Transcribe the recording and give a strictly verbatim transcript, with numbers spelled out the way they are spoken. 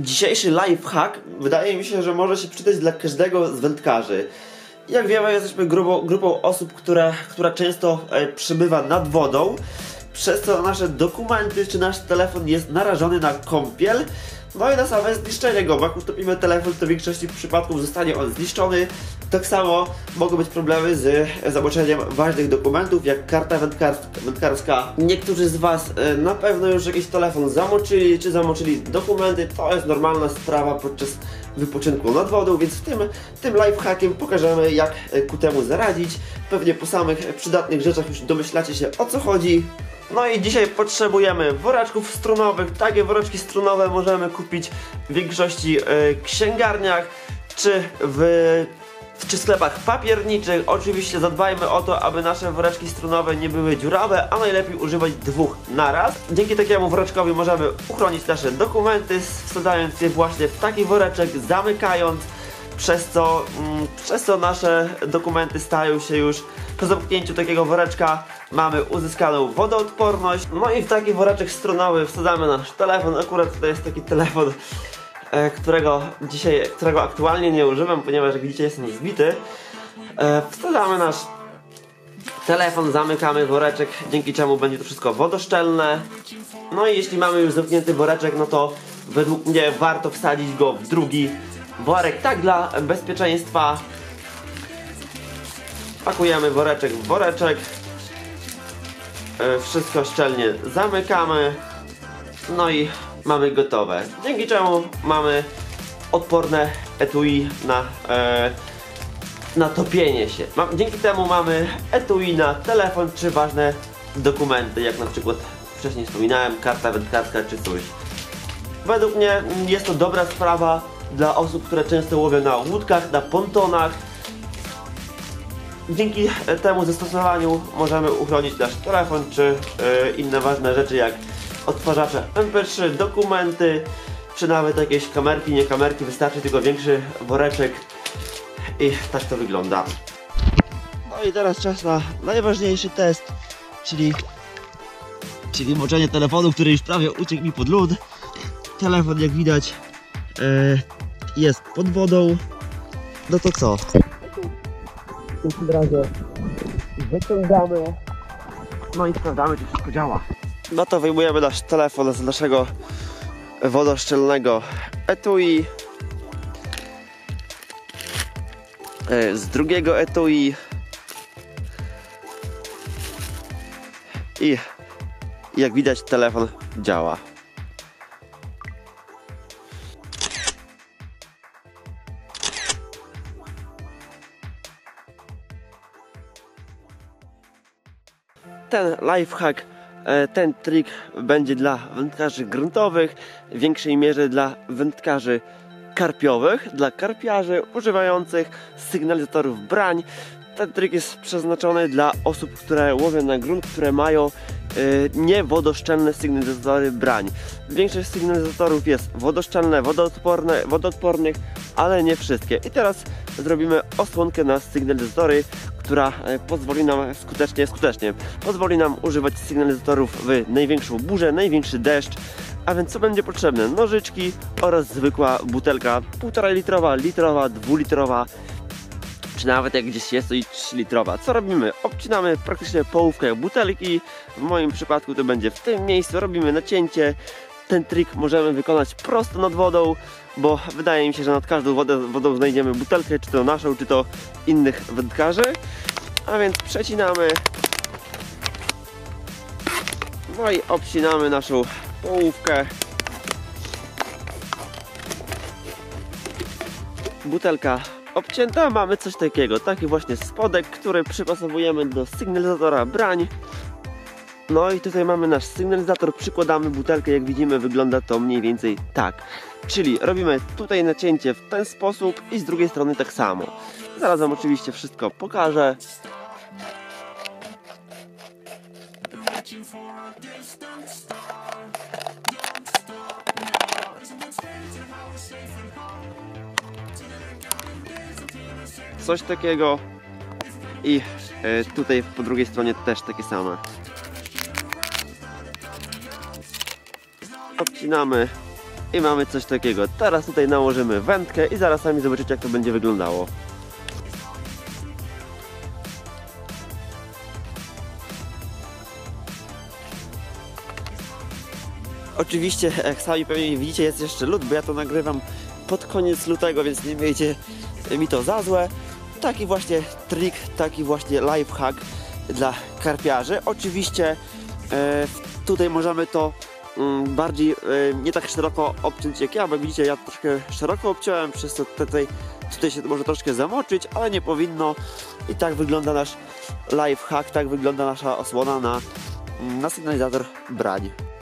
Dzisiejszy lifehack wydaje mi się, że może się przydać dla każdego z wędkarzy. Jak wiemy, jesteśmy grupą, grupą osób, która, która często e, przebywa nad wodą, przez co nasze dokumenty czy nasz telefon jest narażony na kąpiel. No i na same zniszczenie go, bo jak utopimy telefon, to w większości przypadków zostanie on zniszczony. Tak samo mogą być problemy z zamoczeniem ważnych dokumentów, jak karta wędkarska. Niektórzy z Was e, na pewno już jakiś telefon zamoczyli, czy zamoczyli dokumenty. To jest normalna sprawa podczas wypoczynku nad wodą, więc w tym, tym lifehackiem pokażemy, jak ku temu zaradzić. Pewnie po samych przydatnych rzeczach już domyślacie się, o co chodzi. No i dzisiaj potrzebujemy woreczków strunowych. Takie woreczki strunowe możemy kupić w większości y, księgarniach czy w czy sklepach papierniczych. Oczywiście zadbajmy o to, aby nasze woreczki strunowe nie były dziurawe, a najlepiej używać dwóch naraz. Dzięki takiemu woreczkowi możemy uchronić nasze dokumenty, wsadzając je właśnie w taki woreczek, zamykając, przez co, mm, przez co nasze dokumenty stają się już po zamknięciu takiego woreczka mamy uzyskaną wodoodporność. No i w taki woreczek strunowy wsadzamy nasz telefon. Akurat to jest taki telefon, e, którego dzisiaj, którego aktualnie nie używam, ponieważ jak widzicie jestem zbity. E, wsadzamy nasz telefon, zamykamy woreczek, dzięki czemu będzie to wszystko wodoszczelne. No i jeśli mamy już zamknięty woreczek, no to według mnie warto wsadzić go w drugi worek, tak dla bezpieczeństwa. Pakujemy woreczek w woreczek, wszystko szczelnie zamykamy, no i mamy gotowe. Dzięki czemu mamy odporne etui na, e, na topienie się. Dzięki temu mamy etui na telefon czy ważne dokumenty, jak na przykład wcześniej wspominałem, karta wędkarska czy coś. Według mnie jest to dobra sprawa dla osób, które często łowią na łódkach, na pontonach. Dzięki temu zastosowaniu możemy uchronić nasz telefon czy yy, inne ważne rzeczy, jak odtwarzacze em pe trzy, dokumenty, czy nawet jakieś kamerki, nie kamerki, wystarczy tylko większy woreczek i tak to wygląda. No i teraz czas na najważniejszy test, czyli, czyli moczenie telefonu, który już prawie uciekł mi pod lód. Telefon, jak widać, yy, jest pod wodą. No to co? W takim razie wyciągamy, no i sprawdzamy, czy wszystko działa. No to wyjmujemy nasz telefon z naszego wodoszczelnego etui, z drugiego etui i jak widać telefon działa. Ten lifehack, ten trik będzie dla wędkarzy gruntowych, w większej mierze dla wędkarzy karpiowych, dla karpiarzy używających sygnalizatorów brań. Ten trik jest przeznaczony dla osób, które łowią na grunt, które mają yy, niewodoszczelne sygnalizatory brań. Większość sygnalizatorów jest wodoszczelne, wodoodporne, wodoodpornych, ale nie wszystkie. I teraz zrobimy osłonkę na sygnalizatory, która pozwoli nam skutecznie, skutecznie pozwoli nam używać sygnalizatorów w największą burzę, największy deszcz. A więc co będzie potrzebne? Nożyczki oraz zwykła butelka półtora litrowa, litrowa, dwulitrowa, czy nawet jak gdzieś jest to i trzy litrowa. Co robimy? Obcinamy praktycznie połówkę butelki. W moim przypadku to będzie w tym miejscu. Robimy nacięcie. Ten trik możemy wykonać prosto nad wodą, bo wydaje mi się, że nad każdą wodę, wodą znajdziemy butelkę, czy to naszą, czy to innych wędkarzy. A więc przecinamy. No i obcinamy naszą połówkę. Butelka obcięta, mamy coś takiego, taki właśnie spodek, który przypasowujemy do sygnalizatora brań. No i tutaj mamy nasz sygnalizator, przykładamy butelkę, jak widzimy wygląda to mniej więcej tak. Czyli robimy tutaj nacięcie w ten sposób i z drugiej strony tak samo. Zaraz wam oczywiście wszystko pokażę. Coś takiego i e, tutaj po drugiej stronie też takie same. Obcinamy I mamy coś takiego. Teraz tutaj nałożymy wędkę i zaraz sami zobaczycie, jak to będzie wyglądało. Oczywiście, jak sami pewnie widzicie, jest jeszcze lód, bo ja to nagrywam pod koniec lutego, więc nie miejcie mi to za złe. Taki właśnie trik, taki właśnie lifehack dla karpiarzy. Oczywiście e, tutaj możemy to mm, bardziej, e, nie tak szeroko obciąć jak ja, bo widzicie, ja troszkę szeroko obciąłem, przez to tutaj, tutaj się może troszkę zamoczyć, ale nie powinno. I tak wygląda nasz lifehack, tak wygląda nasza osłona na, na sygnalizator brań.